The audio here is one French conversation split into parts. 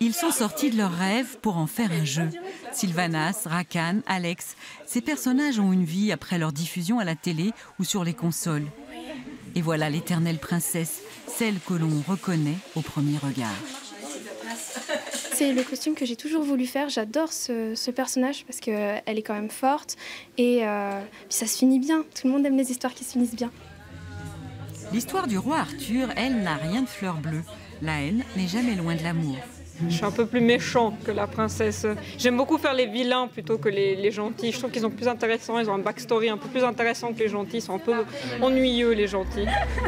Ils sont sortis de leurs rêves pour en faire un jeu. Sylvanas, Rakan, Alex, ces personnages ont une vie après leur diffusion à la télé ou sur les consoles. Et voilà l'éternelle princesse, celle que l'on reconnaît au premier regard. C'est le costume que j'ai toujours voulu faire. J'adore ce personnage parce qu'elle est quand même forte et puis ça se finit bien. Tout le monde aime les histoires qui se finissent bien. L'histoire du roi Arthur, elle, n'a rien de fleur bleue. La haine n'est jamais loin de l'amour. Je suis un peu plus méchant que la princesse. J'aime beaucoup faire les vilains plutôt que les gentils. Je trouve qu'ils sont plus intéressants, ils ont un backstory un peu plus intéressant que les gentils. Ils sont un peu ennuyeux, les gentils.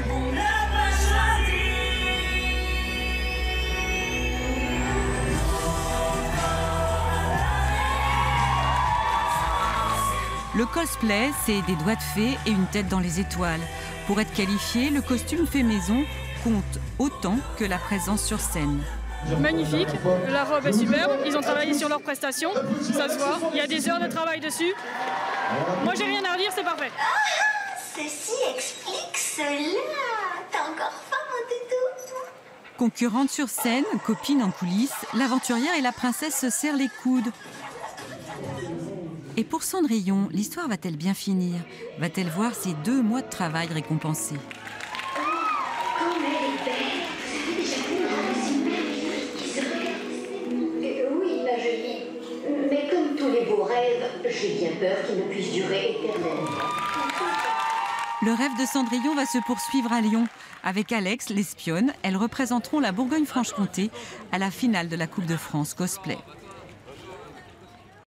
Le cosplay, c'est des doigts de fée et une tête dans les étoiles. Pour être qualifié, le costume fait maison compte autant que la présence sur scène. Magnifique, la robe est superbe, ils ont travaillé sur leurs prestations, ça se voit, il y a des heures de travail dessus. Moi j'ai rien à redire, c'est parfait. Ah, ceci explique cela. T'as encore faim, mon toutou? Concurrente sur scène, copine en coulisses, l'aventurière et la princesse se serrent les coudes. Et pour Cendrillon, l'histoire va-t-elle bien finir? Va-t-elle voir ses 2 mois de travail récompensés? Oui, ma jolie. Mais comme tous les beaux rêves, j'ai bien peur qu'ils ne puissent durer éternellement. Le rêve de Cendrillon va se poursuivre à Lyon. Avec Alex, l'espionne, elles représenteront la Bourgogne-Franche-Comté à la finale de la Coupe de France cosplay.